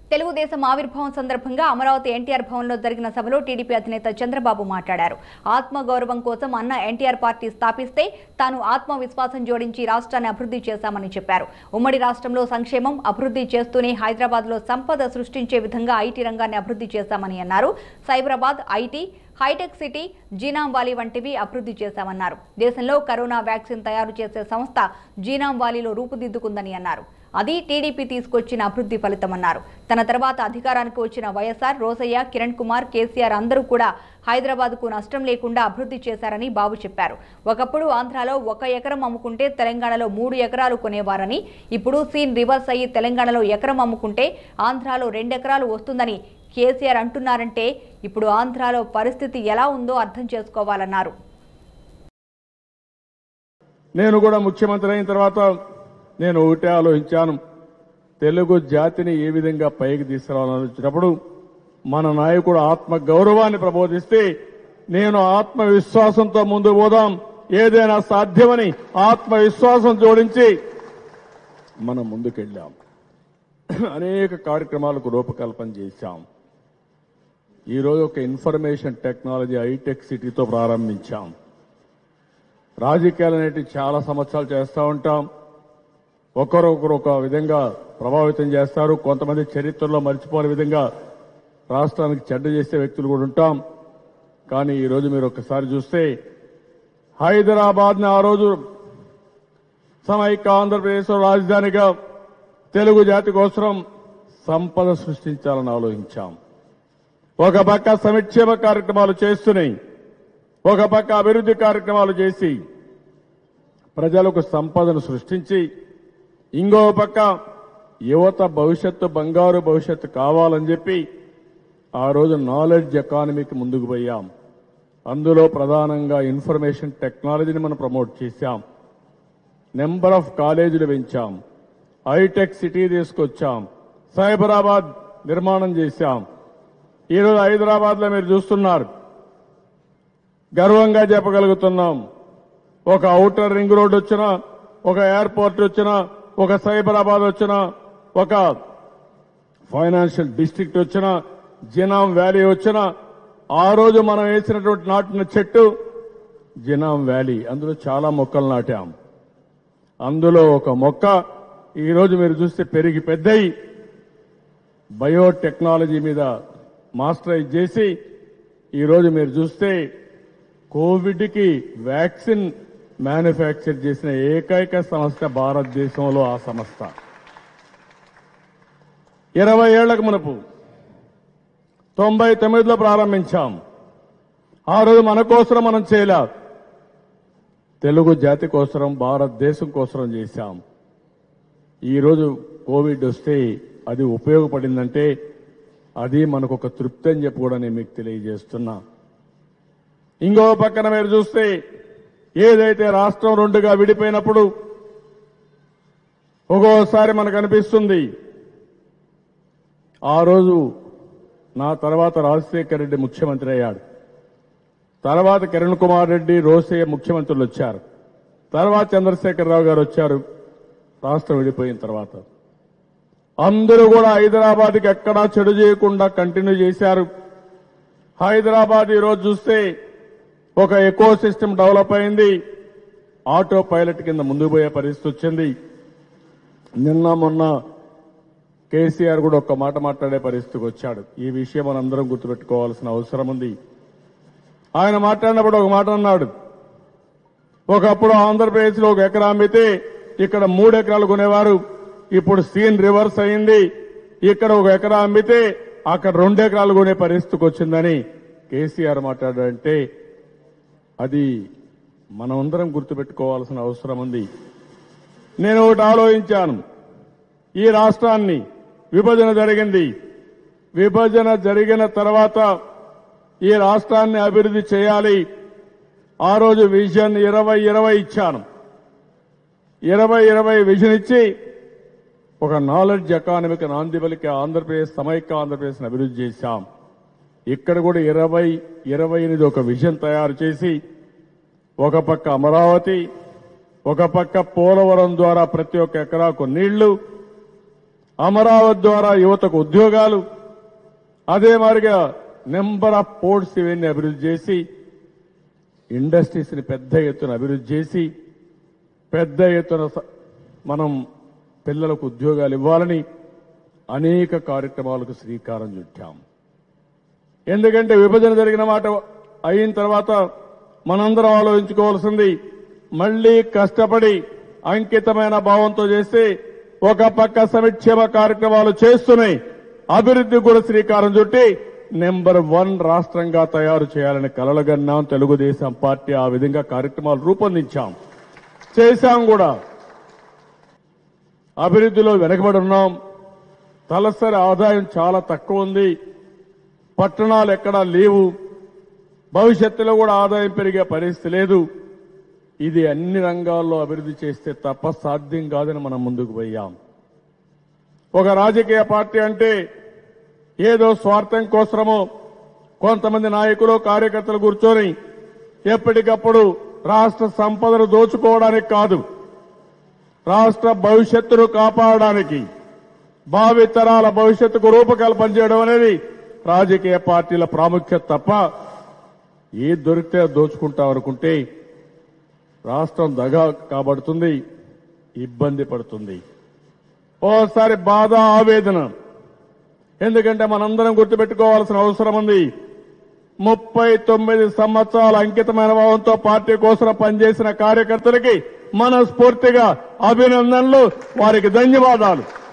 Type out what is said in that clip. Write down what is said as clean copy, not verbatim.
తెలుగుదేశం ఆవిర్భావం సందర్భంగా అమరావతి ఎన్టీఆర్ భవన్లో జరిగిన సభలో టీడీపీ అధినేత చంద్రబాబు మాట్లాడారు. ఆత్మగౌరవం కోసం అన్న ఎన్టీఆర్ పార్టీ స్థాపిస్తే తాను ఆత్మవిశ్వాసం జోడించి రాష్ట్రాన్ని అభివృద్ధి చేశామని చెప్పారు. ఉమ్మడి రాష్ట్రంలో సంక్షేమం అభివృద్ధి చేస్తూనే హైదరాబాద్లో సంపద సృష్టించే విధంగా ఐటీ రంగాన్ని అభివృద్ధి చేశామని అన్నారు. Cyberabad IT Hitec City Genome Valley వంటివి అభివృద్ధి చేశామన్నారు. దేశంలో కరోనా వ్యాక్సిన్ తయారు చేసే సంస్థ జీనాం వాలీలో రూపుదిద్దుకుందని అన్నారు. అది టీడీపీ తీసుకొచ్చిన అభివృద్ధి ఫలితమన్నారు. తన తర్వాత అధికారానికి వచ్చిన వైఎస్ఆర్, రోసయ్య, కిరణ్ కుమార్, కేసీఆర్ అందరూ కూడా హైదరాబాద్కు నష్టం లేకుండా అభివృద్ధి చేశారని బాబు చెప్పారు. ఒకప్పుడు ఆంధ్రాలో 1 ఎకరం అమ్ముకుంటే తెలంగాణలో 3 ఎకరాలు కొనేవారని, ఇప్పుడు సీన్ రివర్స్ అయ్యి తెలంగాణలో ఎకరం అమ్ముకుంటే ఆంధ్రాలో 2 ఎకరాలు వస్తుందని కేసీఆర్ అంటున్నారంటే ఇప్పుడు ఆంధ్రాలో పరిస్థితి ఎలా ఉందో అర్థం చేసుకోవాలన్నారు. నేను కూడా ముఖ్యమంత్రి అయిన తర్వాత నేను ఒకటే ఆలోచించాను, తెలుగు జాతిని ఏ విధంగా పైకి తీసుకురావాలని వచ్చినప్పుడు మన నాయకుడు ఆత్మ గౌరవాన్ని ప్రబోధిస్తే నేను ఆత్మవిశ్వాసంతో ముందుకు పోదాం, ఏదైనా సాధ్యమని ఆత్మవిశ్వాసం జోడించి మనం ముందుకెళ్ళాం. అనేక కార్యక్రమాలకు రూపకల్పన చేశాం. ఈరోజు ఒక ఇన్ఫర్మేషన్ టెక్నాలజీ హైటెక్ సిటీతో ప్రారంభించాం. రాజకీయాలు అనేవి చాలా సంవత్సరాలు చేస్తూ ఉంటాం. ఒకరొకరు ఒక విధంగా ప్రభావితం చేస్తారు. కొంతమంది చరిత్రలో మర్చిపోని విధంగా రాష్ట్రానికి చెడ్డ చేసే వ్యక్తులు కూడా ఉంటాం. కానీ ఈరోజు మీరు ఒక్కసారి చూస్తే హైదరాబాద్ని ఆ రోజు సమైక్య ఆంధ్రప్రదేశ్ రాజధానిగా తెలుగు జాతి కోసం సంపద సృష్టించాలని ఆలోచించాం. ఒక పక్క సంక్షేమ కార్యక్రమాలు చేస్తున్నాయి, ఒక పక్క అభివృద్ధి కార్యక్రమాలు చేసి ప్రజలకు సంపదను సృష్టించి, ఇంకో పక్క యువత భవిష్యత్తు బంగారు భవిష్యత్తు కావాలని చెప్పి ఆ రోజు నాలెడ్జ్ ఎకానమీకి ముందుకు పోయాం. అందులో ప్రధానంగా ఇన్ఫర్మేషన్ టెక్నాలజీని మనం ప్రమోట్ చేశాం. నెంబర్ ఆఫ్ కాలేజీలు పెంచాం, హైటెక్ సిటీ తీసుకొచ్చాం, సైబరాబాద్ నిర్మాణం చేశాం. ఈరోజు హైదరాబాద్ లో మీరు చూస్తున్నారు, గర్వంగా చెప్పగలుగుతున్నాం. ఒక ఔటర్ రింగ్ రోడ్ వచ్చినా, ఒక ఎయిర్పోర్ట్ వచ్చినా, ఒక సైబరాబాద్ వచ్చినా, ఒక ఫైనాన్షియల్ డిస్ట్రిక్ట్ వచ్చినా, జినాం వ్యాలీ వచ్చినా, ఆ రోజు మనం వేసినటువంటి నాటిన చెట్టు జినాం వ్యాలీ. అందులో చాలా మొక్కలు నాటాం. అందులో ఒక మొక్క ఈరోజు మీరు చూస్తే పెరిగి పెద్దయి బయోటెక్నాలజీ మీద మాస్టరైజ్ చేసి ఈరోజు మీరు చూస్తే కోవిడ్కి వ్యాక్సిన్ మ్యానుఫ్యాక్చర్ చేసిన ఏకైక సంస్థ భారతదేశంలో ఆ సంస్థ. 20 ఏళ్లకు మునుపు 99లో ప్రారంభించాం. ఆ రోజు మన కోసం మనం చేయలే, తెలుగు జాతి కోసం భారతదేశం కోసం చేశాం. ఈరోజు కోవిడ్ వస్తే అది ఉపయోగపడిందంటే అది మనకు ఒక తృప్తి అని చెప్పి కూడా నేను మీకు తెలియజేస్తున్నా. ఇంకో పక్కన మీరు చూస్తే ఏదైతే రాష్ట్రం 2గా విడిపోయినప్పుడు ఒక్కోసారి మనకు అనిపిస్తుంది, ఆ రోజు నా తర్వాత రాజశేఖర రెడ్డి ముఖ్యమంత్రి అయ్యాడు, తర్వాత కిరణ్ కుమార్ రెడ్డి, రోసయ్య ముఖ్యమంత్రులు వచ్చారు, తర్వాత చంద్రశేఖరరావు గారు వచ్చారు. రాష్ట్రం విడిపోయిన తర్వాత అందరూ కూడా హైదరాబాద్కి ఎక్కడా చెడు చేయకుండా కంటిన్యూ చేశారు. హైదరాబాద్ ఈరోజు చూస్తే ఒక ఎకో సిస్టమ్ డెవలప్ అయింది. ఆటో పైలట్ కింద ముందుకు పోయే పరిస్థితి వచ్చింది. నిన్న మొన్న కేసీఆర్ కూడా ఒక్క మాట మాట్లాడే పరిస్థితికి వచ్చాడు. ఈ విషయం మనందరం గుర్తుపెట్టుకోవాల్సిన అవసరం ఉంది. ఆయన మాట్లాడినప్పుడు ఒక మాట అన్నాడు, ఒకప్పుడు ఆంధ్రప్రదేశ్లో 1 ఎకరా అమ్మితే ఇక్కడ 3 ఎకరాలు కొనేవారు, ఇప్పుడు సీన్ రివర్స్ అయింది, ఇక్కడ 1 ఎకరా అమ్మితే అక్కడ 2 ఎకరాలు కొనే పరిస్థితికి వచ్చిందని కేసీఆర్ మాట్లాడాడంటే అది మనమందరం గుర్తుపెట్టుకోవాల్సిన అవసరం ఉంది. నేను ఒకటి ఆలోచించాను, ఈ రాష్ట్రాన్ని విభజన జరిగింది, విభజన జరిగిన తర్వాత ఈ రాష్ట్రాన్ని అభివృద్ధి చేయాలి. ఆ రోజు విజన్ 2020 ఇచ్చాను. 2020 విజన్ ఇచ్చి ఒక నాలెడ్జ్ ఎకానమీకి నాంది పలికి ఆంధ్రప్రదేశ్ సమైక్య ఆంధ్రప్రదేశ్ అభివృద్ధి చేశాం. ఇక్కడ కూడా 2028 ఒక విజన్ తయారు చేసి ఒక పక్క అమరావతి, ఒక పక్క పోలవరం ద్వారా ప్రతి ఒక్క ఎకరాకు నీళ్లు, అమరావతి ద్వారా యువతకు ఉద్యోగాలు, అదే మాదిరిగా నెంబర్ ఆఫ్ పోర్ట్స్ ఇవన్నీ అభివృద్ధి చేసి ఇండస్ట్రీస్ ని పెద్ద ఎత్తున అభివృద్ధి చేసి పెద్ద ఎత్తున మనం పిల్లలకు ఉద్యోగాలు ఇవ్వాలని అనేక కార్యక్రమాలకు శ్రీకారం చుట్టాం. ఎందుకంటే విభజన జరిగిన మాట అయిన తర్వాత మనందరం ఆలోచించుకోవాల్సింది, మళ్లీ కష్టపడి అంకితమైన భావంతో చేస్తే ఒక పక్క సంక్షేమ కార్యక్రమాలు చేస్తూనే అభివృద్ధి కూడా శ్రీకారం చుట్టి నెంబర్ 1 రాష్ట్రంగా తయారు చేయాలని కలలుగన్నాం. తెలుగుదేశం పార్టీ ఆ విధంగా కార్యక్రమాలు రూపొందించాం, చేశాం కూడా. అభివృద్ధిలో వెనకబడి ఉన్నాం. తలసరి ఆదాయం చాలా తక్కువ ఉంది. పట్టణాలు ఎక్కడా లేవు. భవిష్యత్తులో కూడా ఆదాయం పెరిగే పరిస్థితి లేదు. ఇది అన్ని రంగాల్లో అభివృద్ధి చేస్తే తప్ప సాధ్యం కాదని మనం ముందుకు పోయాం. ఒక రాజకీయ పార్టీ అంటే ఏదో స్వార్థం కోసమో కొంతమంది నాయకులు కార్యకర్తలు కూర్చొని ఎప్పటికప్పుడు రాష్ట్ర సంపదను దోచుకోవడానికి కాదు, రాష్ట్ర భవిష్యత్తును కాపాడడానికి, భావితరాల భవిష్యత్తుకు రూపకల్పన చేయడం అనేది రాజకీయ పార్టీల ప్రాముఖ్యత తప్ప ఏది దొరికితే దోచుకుంటాం అనుకుంటే రాష్ట్రం దగా కాబడుతుంది, ఇబ్బంది పడుతుంది. ఓసారి బాధ, ఆవేదన. ఎందుకంటే మనందరం గుర్తుపెట్టుకోవాల్సిన అవసరం ఉంది. 39 సంవత్సరాల అంకితమైన భావంతో పార్టీ కోసం పనిచేసిన కార్యకర్తలకి మనస్ఫూర్తిగా అభినందనలు, వారికి ధన్యవాదాలు.